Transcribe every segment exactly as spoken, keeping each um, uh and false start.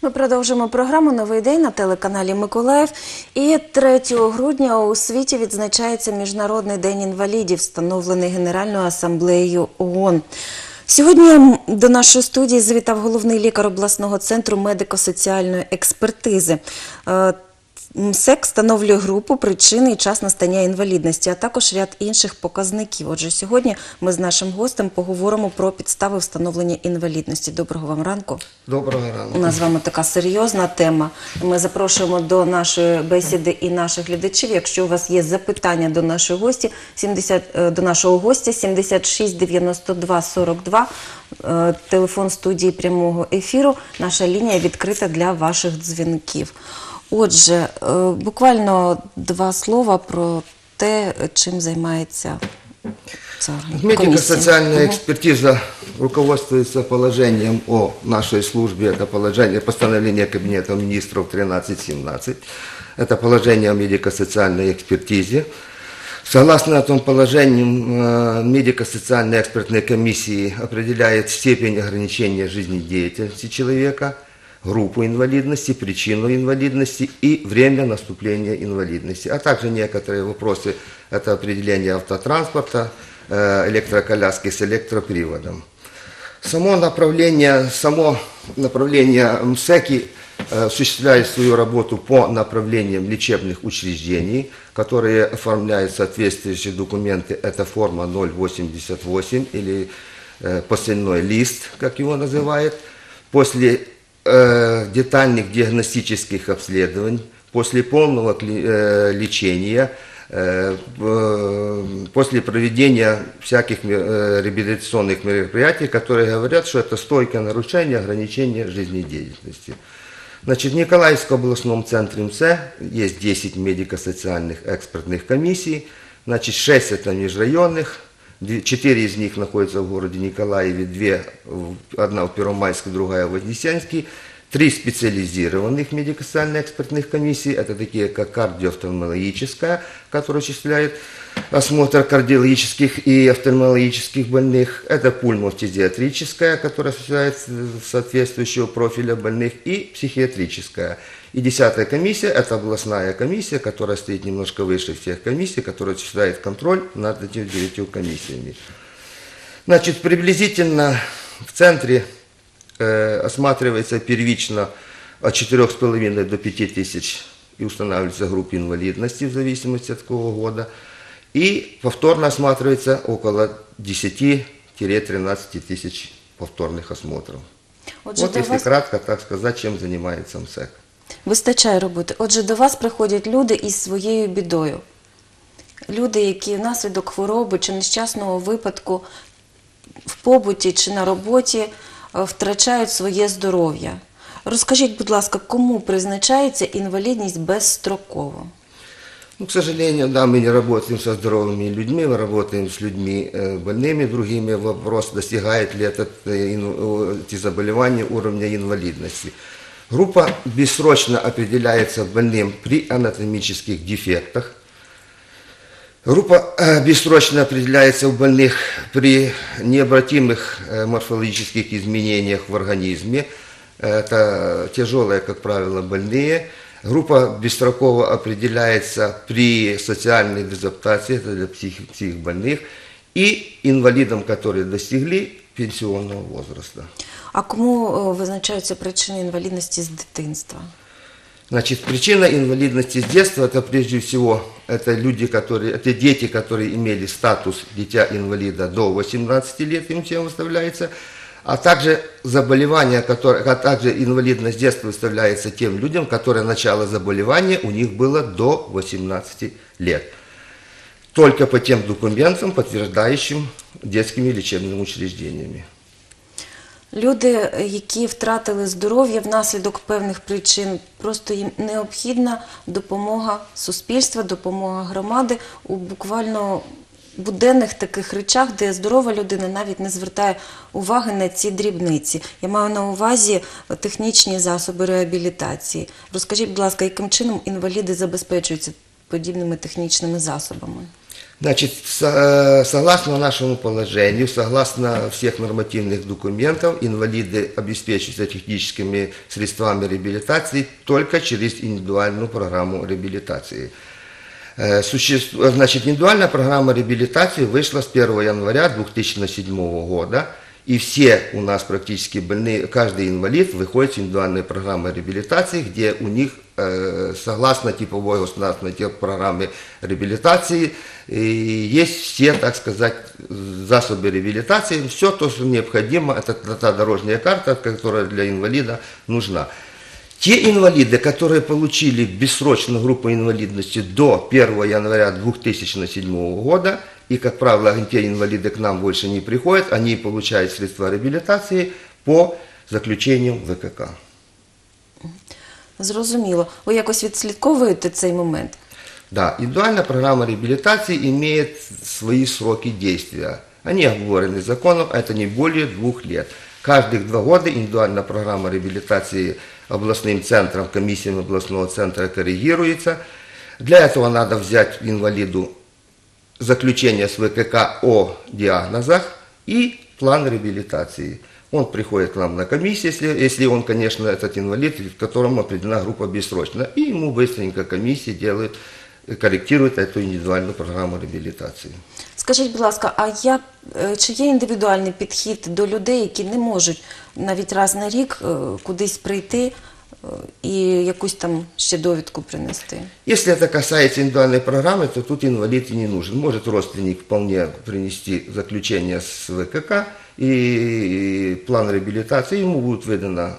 Ми продовжуємо програму «Новий день» на телеканалі «Миколаїв». І третього грудня у світі відзначається Міжнародний день інвалідів, встановлений Генеральною асамблеєю ООН. Сьогодні до нашої студії завітав головний лікар обласного центру медико-соціальної експертизи. МСЕК встановлює групу, причини і час настання інвалідності, а також ряд інших показників. Отже, сьогодні ми з нашим гостем поговоримо про підстави встановлення інвалідності. Доброго вам ранку. Доброго ранку. У нас з вами така серйозна тема. Ми запрошуємо до нашої бесіди і наших глядачів. Якщо у вас є запитання до нашої гості, сімдесят, до нашого гостя сімдесят шість дев'яносто два сорок два, телефон студії прямого ефіру, наша лінія відкрита для ваших дзвінків. Отже, буквально два слова про те, чим займається ця комісія. Медико-социальная экспертиза руководствуется положением о нашей службе. Это положение, постановление Кабинета министров тринадцать семнадцать. Это положение о медико-социальной экспертизе. Согласно этому положению, медико-социальная экспертная комиссия определяет степень ограничения жизнедеятельности человека, группу инвалидности, причину инвалидности и время наступления инвалидности, а также некоторые вопросы, это определение автотранспорта, электроколяски с электроприводом. Само направление, само направление МСЭКи осуществляет свою работу по направлениям лечебных учреждений, которые оформляют соответствующие документы, это форма ноль восемьдесят восемь или посыльной лист, как его называют, после детальных диагностических обследований, после полного лечения, после проведения всяких реабилитационных мероприятий, которые говорят, что это стойкое нарушение ограничения жизнедеятельности. Значит, в Николаевском областном центре МСЭ есть десять медико-социальных экспертных комиссий, значит, шесть это межрайонных, четыре из них находятся в городе Николаеве, две, одна в Первомайске, другая в Вознесенске, три специализированных медико-социальных экспертных комиссий, это такие как кардиоофтальмологическая, которая осуществляет осмотр кардиологических и офтальмологических больных, это пульмофтизиатрическая, которая осуществляет соответствующего профиля больных, и психиатрическая. И десятая комиссия, это областная комиссия, которая стоит немножко выше всех комиссий, которая осуществляет контроль над этими девятью комиссиями. Значит, приблизительно в центре э, осматривается первично от четырёх с половиной до пяти тысяч и устанавливается группа инвалидности в зависимости от какого года. И повторно осматривается около десяти-тринадцати тысяч повторных осмотров. Отже, вот если вас... кратко так сказать, чем занимается МСЭК. Вистачає роботи. Отже, до вас приходять люди із своєю бідою. Люди, які внаслідок хвороби чи нещасного випадку в побуті чи на роботі втрачають своє здоров'я. Розкажіть, будь ласка, кому призначається інвалідність безстроково? Ну, к сожалению, да, мы не работаем со здоровыми людьми, мы работаем с людьми больными, другими. Вопрос, достигает ли этот, эти заболевания уровня инвалидности. Группа бессрочно определяется больным при анатомических дефектах. Группа бессрочно определяется у больных при необратимых морфологических изменениях в организме. Это тяжелые, как правило, больные. Группа бесстроково определяется при социальной дезадаптации, это для псих, психбольных, и инвалидам, которые достигли пенсионного возраста. А кому визначаються причини інвалідності з дитинства? Значит, причина инвалидности с детства, это прежде всего, это люди, которые, это дети, которые имели статус дитя-инвалида до восемнадцати лет, им всем выставляется, а также заболевания, которые, а также инвалидность с детства выставляется тем людям, которые начало заболевания у них было до восемнадцати лет. Только по тем документам, подтверждающим детскими лечебными учреждениями. Люди, які втратили здоров'я внаслідок певних причин, просто їм необхідна допомога суспільства, допомога громади у буквально буденних таких речах, де здорова людина навіть не звертає уваги на ці дрібниці. Я маю на увазі технічні засоби реабілітації. Розкажіть, будь ласка, яким чином інваліди забезпечуються подібними технічними засобами? Значит, со- согласно нашему положению, согласно всех нормативных документов, инвалиды обеспечиваются техническими средствами реабилитации только через индивидуальную программу реабилитации. Э, существ- Значит, индивидуальная программа реабилитации вышла с первого января две тысячи седьмого года, и все у нас практически больные, каждый инвалид выходит с индивидуальной программой реабилитации, где у них, э, согласно типовой государственной программе реабилитации, и есть все, так сказать, засобы реабилитации, все то, что необходимо, это та дорожная карта, которая для инвалида нужна. Те инвалиды, которые получили бессрочную группу инвалидности до первого января две тысячи седьмого года, и, как правило, те инвалиды к нам больше не приходят, они получают средства реабилитации по заключенню В К К. Зрозуміло. Ви якось відслідковуєте цей момент? Да, индивидуальная программа реабилитации имеет свои сроки действия. Они оговорены законом, это не более двух лет. Каждых два года индивидуальная программа реабилитации областным центром, комиссиями областного центра коррегируется. Для этого надо взять инвалиду заключение с В К К о диагнозах и план реабилитации. Он приходит к нам на комиссию, если, если он, конечно, этот инвалид, которому определена группа бессрочно, и ему быстренько комиссия делает, корректирует эту индивидуальную программу реабилитации. Скажіть, будь ласка, а як, е, чи є індивідуальний підхід до людей, які не можуть навіть раз на рік е, кудись прийти е, і якусь там ще довідку принести? Если это касается индивидуальной программы, то тут инвалид и не нужен. Может родственник вполне принести заключение с В К К и план реабилитации, ему будет выдана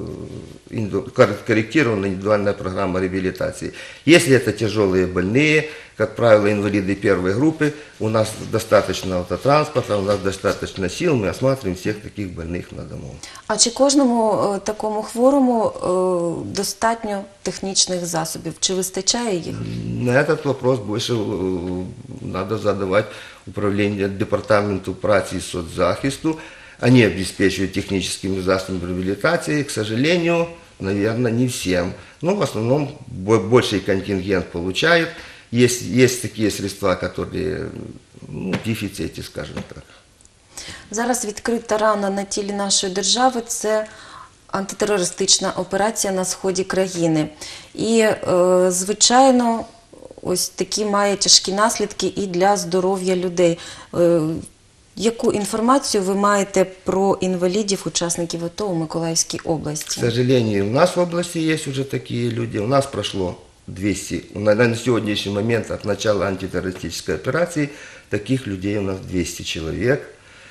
э, корректированная индивидуальная программа реабилитации. Если это тяжелые больные, как правило, инвалиды первой группы, у нас достаточно автотранспорта, у нас достаточно сил, мы осматриваем всех таких больных на дому. А чи кожному е, такому хворому е, достатньо технічних засобів? Чи вистачає їх? На этот вопрос больше э, надо задавать управлению департаменту працы и соцзахисту. Они обеспечивают техническими засобами реабилитации. К сожалению, наверное, не всем. Но в основном бо- больший контингент получает. Есть, есть такие средства, которые ну, в дефиците, скажем так. Зараз відкрита рана на тілі нашої держави – це антитерористична операція на сході країни. І, е, звичайно, ось такі має тяжкі наслідки і для здоров'я людей. Е, яку інформацію ви маєте про інвалідів, учасників АТО у Миколаївській К області? сожалению, у нас в области есть уже такие люди. У нас прошло двести, на, на сегодняшний момент от начала антитеррористической операции таких людей у нас двести человек.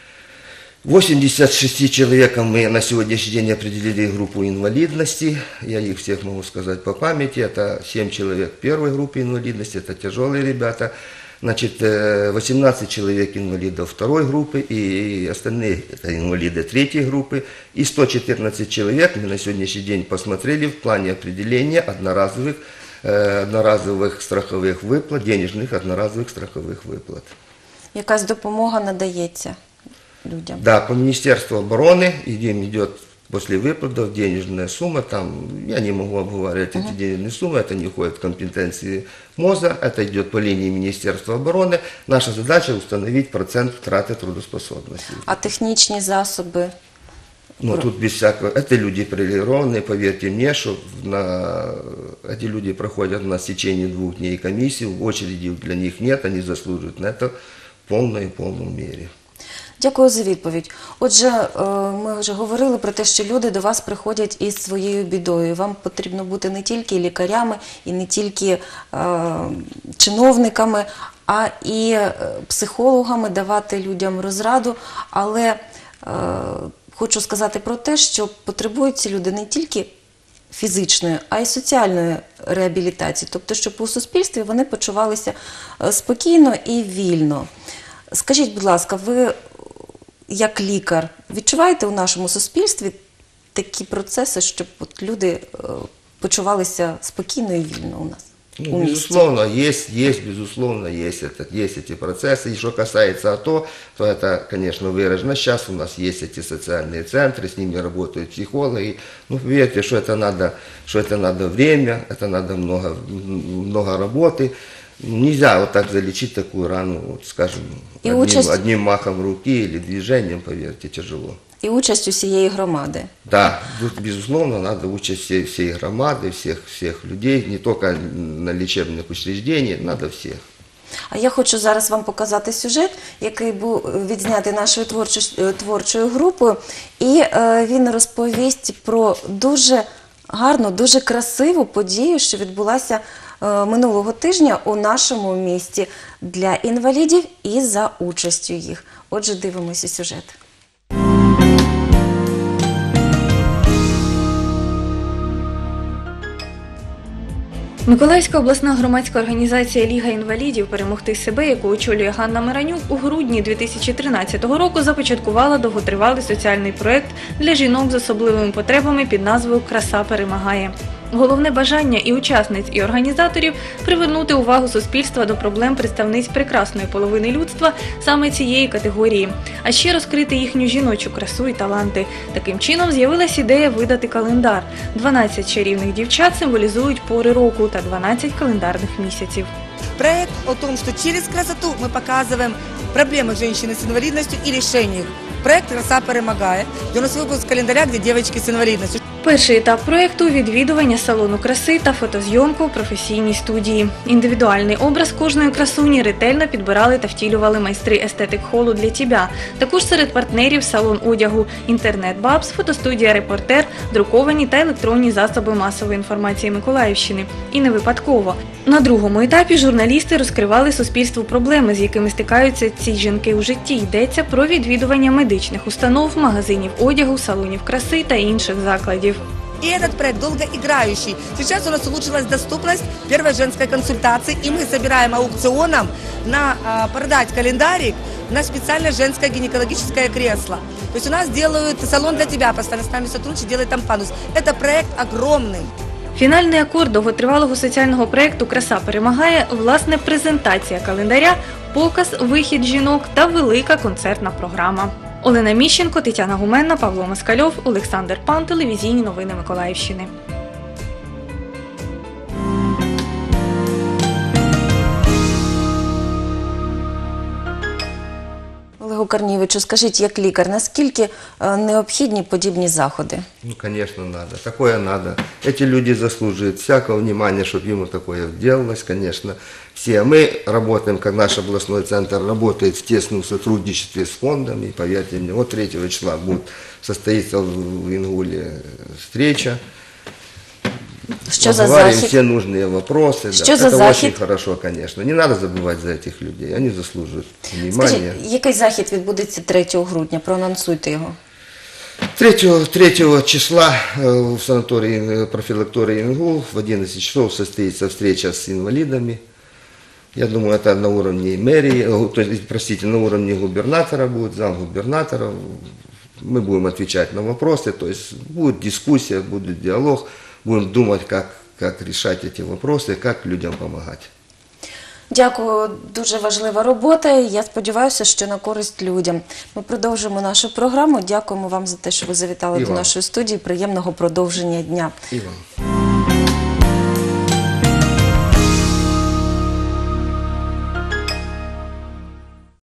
восемьдесят шесть человекам мы на сегодняшний день определили группу инвалидности. Я их всех могу сказать по памяти. Это семь человек первой группы инвалидности, это тяжелые ребята. Значит, восемнадцать человек инвалидов второй группы и остальные это инвалиды третьей группы. И сто четырнадцать человек мы на сегодняшний день посмотрели в плане определения одноразовых, э, одноразовых страховых выплат, денежных одноразовых страховых выплат. Якась допомога надається людям? Да, по Министерству обороны им идет после выплатов денежная сумма, там, я не могу обговаривать эти денежные суммы, это не входит в компетенции МОЗа, это идет по линии Министерства обороны. Наша задача установить процент траты трудоспособности. А технічні засоби? Но тут без всякого, это люди привилегированные, поверьте мне, что на, эти люди проходят у нас в течение двух дней комиссию, очереди для них нет, они заслуживают на это в полной и полной мере. Дякую за відповідь. Отже, е, ми вже говорили про те, що люди до вас приходять із своєю бідою. Вам потрібно бути не тільки лікарями і не тільки е, чиновниками, а і е, психологами, давати людям розраду. Але е, хочу сказати про те, що потребують ці люди не тільки фізичної, а й соціальної реабілітації. Тобто, щоб у суспільстві вони почувалися е, спокійно і вільно. Скажіть, будь ласка, ви як лікар відчуваєте у нашому суспільстві такі процеси, щоб от люди е, почувалися спокійно і вільно у нас? Ну, у місті? безусловно, есть, есть, безусловно, есть, это, есть эти процессы. И что касается АТО, то это, конечно, выражено. Сейчас у нас есть эти социальные центры, с ними работают психологи. Ну, поверьте, что это надо, что это надо время, это надо много, много работы. Нельзя вот так залечить такую рану, вот, скажем, И одним, участь- одним махом руки или движением, поверьте, тяжело. І участь усієї громади. Да, тут, безусловно, надо участь всей, всей громады, всех, всех людей, не только на лечебных учреждениях, надо всех. А я хочу зараз вам показати сюжет, який був відзнятий нашою творчо- творчою групою, і е, він розповість про дуже гарну, дуже красиву подію, що відбулася е, минулого тижня у нашому місті для інвалідів і за участю їх. Отже, дивимося сюжет. Миколаївська обласна громадська організація «Ліга інвалідів. Перемогти себе», яку очолює Ганна Миранюк, у грудні дві тисячі тринадцятого року започаткувала довготривалий соціальний проєкт для жінок з особливими потребами під назвою «Краса перемагає». Головне бажання і учасниць, і організаторів – привернути увагу суспільства до проблем представниць прекрасної половини людства саме цієї категорії, а ще розкрити їхню жіночу красу і таланти. Таким чином з'явилась ідея видати календар. дванадцять чарівних дівчат символізують пори року та дванадцять календарних місяців. Проект о том, что через красоту мы показываем проблемы женщины с инвалидностью и решения их. Проект «Краса перемагає», где у нас выпуск календаря, где девочки с инвалидностью. Перший етап проєкту – відвідування салону краси та фотозйомку у професійній студії. Індивідуальний образ кожної красуні ретельно підбирали та втілювали майстри естетик-холу «Для тебе». Також серед партнерів салон одягу «Інтернет-Бабс», фотостудія «Репортер», друковані та електронні засоби масової інформації Миколаївщини. І не випадково. На другому етапі журналісти розкривали суспільству проблеми, з якими стикаються ці жінки у житті. Йдеться про відвідування медичних установ, магазинів одягу, салонів краси та інших закладів. И этот проект долгоиграющий. Сейчас у нас улучшилась доступность первой женской консультации, и мы собираем аукционом на а, продать календарик на специальное женское гинекологическое кресло. То есть у нас делают салон для тебя, постоянно с нами сотрудничает, делает там пандус. Это проект огромный. Фінальний акорд довготривалого соціального проєкту «Краса перемагає» – власне презентація календаря, показ, вихід жінок та велика концертна програма. Олена Міщенко, Тетяна Гуменна, Павло Москальов, Олександр Пан, телевізійні новини Миколаївщини. Олегу Корнійовичу, скажіть, як лікар, наскільки е, необхідні подібні заходи? Ну, конечно, надо. Такое надо. Эти люди заслуживают всякого внимания, чтобы ему такое делалось, конечно. Все. Мы работаем, как наш областной центр работает в тесном сотрудничестве с фондами. И поверьте мне, вот третьего числа будет состоится в Ингуле встреча. Що за Обговорим захід? все нужные вопросы. Что да. за Это захід? очень хорошо, конечно. Не надо забывать за этих людей. Они заслуживают внимания. Скажіть, який захід відбудеться третього грудня? Проанонсуйте його. Третьего, третьего числа э, в санатории э, профилактории Ингул в одиннадцать часов состоится встреча с инвалидами. Я думаю, это на уровне мэрии, э, то есть, простите, на уровне губернатора будет, замгубернатора. Мы будем отвечать на вопросы, то есть будет дискуссия, будет диалог, будем думать, как, как решать эти вопросы, как людям помогать. Дякую, дуже важлива робота. Я сподіваюся, що на користь людям. Ми продовжимо нашу програму. Дякуємо вам за те, що ви завітали І до вам. нашої студії. Приємного продовження дня. И вам.